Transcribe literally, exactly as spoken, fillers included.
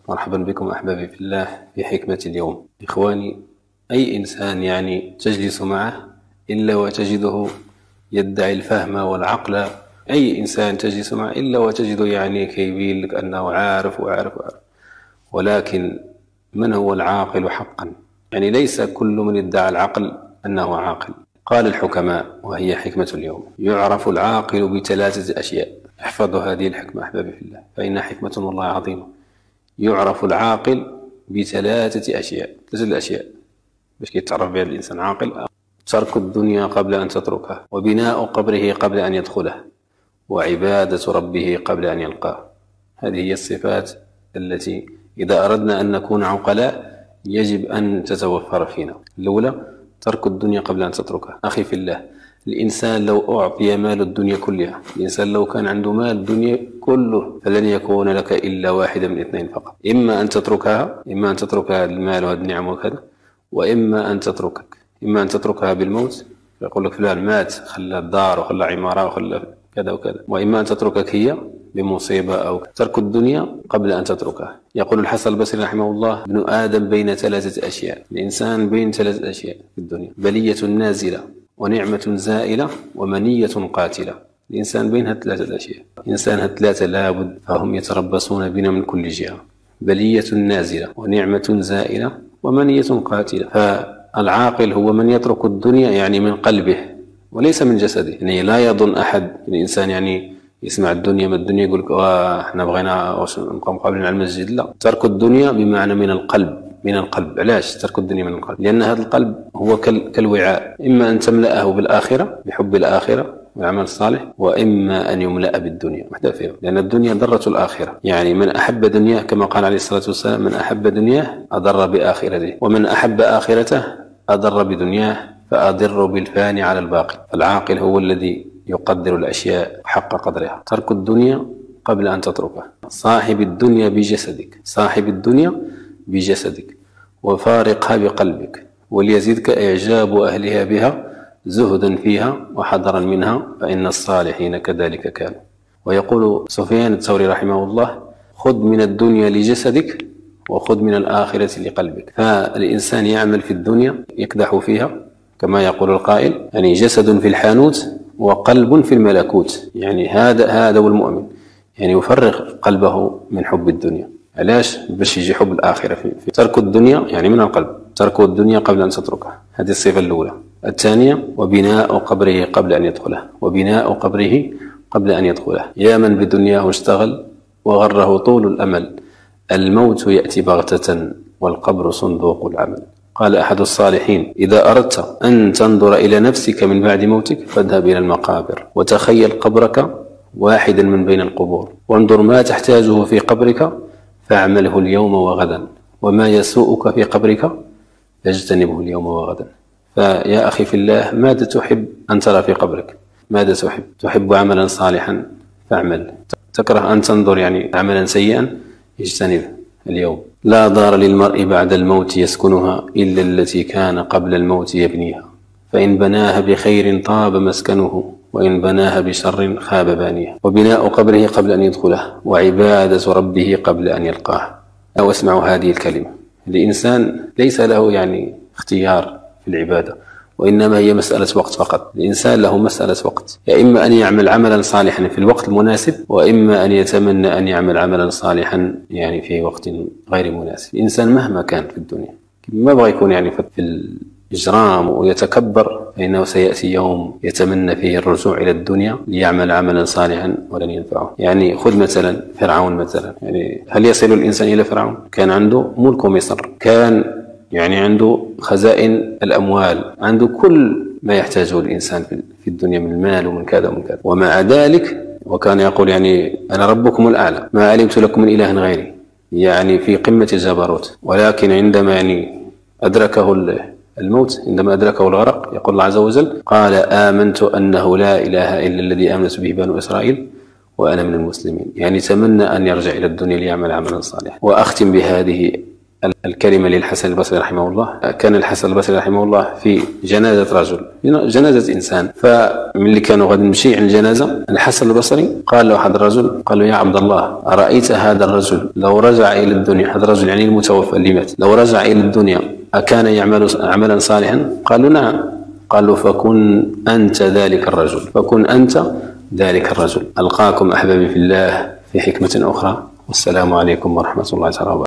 مرحبا بكم أحبابي في الله في حكمة اليوم. إخواني، أي إنسان يعني تجلس معه إلا وتجده يدعي الفهم والعقل. أي إنسان تجلس معه إلا وتجده يعني كيبين لك أنه عارف وعارف وعارف، ولكن من هو العاقل حقا؟ يعني ليس كل من ادعى العقل أنه عاقل. قال الحكماء وهي حكمة اليوم: يعرف العاقل بثلاثة أشياء. احفظوا هذه الحكمة أحبابي في الله، فإنها حكمة والله عظيمة. يعرف العاقل بثلاثة أشياء. ثلاثة الأشياء باش يتعرف بها الإنسان عاقل: ترك الدنيا قبل أن تتركها، وبناء قبره قبل أن يدخله، وعبادة ربه قبل أن يلقاه. هذه هي الصفات التي إذا أردنا أن نكون عقلاء يجب أن تتوفر فينا. الأولى: ترك الدنيا قبل أن تتركها. أخي في الله، الإنسان لو أعطي مال الدنيا كلها، الإنسان لو كان عنده مال الدنيا كله، فلن يكون لك إلا واحدة من اثنين فقط: إما أن تتركها، إما أن تتركها المال وهذه النعم وكذا، وإما أن تتركك، إما أن تتركها بالموت، يقول لك فلان مات خلى الدار وخلى عمارة وخلى كذا وكذا، وإما أن تتركك هي بمصيبة أو ترك الدنيا قبل أن تتركها. يقول الحسن البصري رحمه الله: ابن آدم بين ثلاثة أشياء. الإنسان بين ثلاثة أشياء في الدنيا: بلية نازلة، ونعمة زائلة، ومنية قاتلة. الإنسان بين هالثلاثة أشياء. الإنسان هالثلاثة لابد فهم يتربصون بنا من كل جهة: بلية نازلة، ونعمة زائلة، ومنية قاتلة. فالعاقل هو من يترك الدنيا يعني من قلبه وليس من جسده. يعني لا يظن أحد الإنسان يعني يسمع الدنيا ما الدنيا يقول لك واه احنا بغينا نبقى مقابلين على المسجد. لا، ترك الدنيا بمعنى من القلب. من القلب. علاش ترك الدنيا من القلب؟ لأن هذا القلب هو كالوعاء، إما أن تملأه بالآخرة بحب الآخرة والعمل الصالح، وإما أن يملأ بالدنيا وحده فيه، لأن الدنيا ضرة الآخرة. يعني من أحب دنياه كما قال عليه الصلاة والسلام: من أحب دنياه أضر بآخرته، ومن أحب آخرته أضر بدنياه، فأضر بالفاني على الباقي. العاقل هو الذي يقدر الأشياء حق قدرها. ترك الدنيا قبل أن تتركها. صاحب الدنيا بجسدك، صاحب الدنيا بجسدك، وفارقها بقلبك، وليزدك إعجاب أهلها بها زهدا فيها وحذرا منها، فإن الصالحين كذلك كانوا. ويقول سفيان الثوري رحمه الله: خذ من الدنيا لجسدك، وخذ من الآخرة لقلبك. فالإنسان يعمل في الدنيا يكدح فيها كما يقول القائل، يعني جسد في الحانوت وقلب في الملكوت. يعني هذا هذا هو المؤمن، يعني يفرغ قلبه من حب الدنيا. علاش؟ باش يجي حب الآخرة. في, في ترك الدنيا يعني من القلب، ترك الدنيا قبل أن تتركها. هذه الصفة الأولى. الثانية: وبناء قبره قبل أن يدخله، وبناء قبره قبل أن يدخله. يا من بدنياه اشتغل وغره طول الأمل، الموت يأتي بغتة والقبر صندوق العمل. قال أحد الصالحين: إذا أردت أن تنظر إلى نفسك من بعد موتك فاذهب إلى المقابر، وتخيل قبرك واحدا من بين القبور، وانظر ما تحتاجه في قبرك فاعمله اليوم وغدا، وما يسوءك في قبرك فاجتنبه اليوم وغدا. فيا أخي في الله، ماذا تحب أن ترى في قبرك؟ ماذا تحب؟ تحب عملا صالحا فاعمل، تكره أن تنظر يعني عملا سيئا اجتنبه اليوم. لا دار للمرء بعد الموت يسكنها إلا التي كان قبل الموت يبنيها، فإن بناها بخير طاب مسكنه، وإن بناها بشر خاب بانيها. وبناء قبره قبل أن يدخله، وعبادة ربه قبل أن يلقاه. أو اسمعوا هذه الكلمة: الإنسان ليس له يعني اختيار في العبادة، وإنما هي مسألة وقت فقط. الإنسان له مسألة وقت، يا إما أن يعمل عملا صالحا في الوقت المناسب، وإما أن يتمنى أن يعمل عملا صالحا يعني في وقت غير مناسب. الإنسان مهما كان في الدنيا ما بغى يكون يعني في الإجرام ويتكبر، فإنه سيأتي يوم يتمنى فيه الرجوع إلى الدنيا ليعمل عملا صالحا ولن ينفعه. يعني خذ مثلا فرعون مثلا، يعني هل يصل الإنسان إلى فرعون؟ كان عنده ملك مصر، كان يعني عنده خزائن الأموال، عنده كل ما يحتاجه الإنسان في الدنيا من المال ومن كذا ومن كذا، ومع ذلك وكان يقول يعني أنا ربكم الأعلى ما علمت لكم من إله غيري، يعني في قمة الجبروت. ولكن عندما يعني أدركه الموت، عندما أدركه الغرق، يقول الله عز وجل: قال آمنت أنه لا إله إلا الذي آمنت به بنو إسرائيل وأنا من المسلمين. يعني تمنى أن يرجع إلى الدنيا ليعمل عملا صالحا. وأختم بهذه الكلمة للحسن البصري رحمه الله. كان الحسن البصري رحمه الله في جنازة رجل، جنازة إنسان، فملي كانوا غادي نمشي عند الجنازة الحسن البصري قال له واحد الرجل، قال له يا عبد الله أرأيت هذا الرجل لو رجع إلى الدنيا، هذا الرجل يعني المتوفى اللي مات، لو رجع إلى الدنيا أكان يعمل عملا صالحا؟ قالوا نعم. قالوا فكن أنت ذلك الرجل، فكن أنت ذلك الرجل. ألقاكم أحبابي في الله في حكمة أخرى، والسلام عليكم ورحمة الله وبركاته.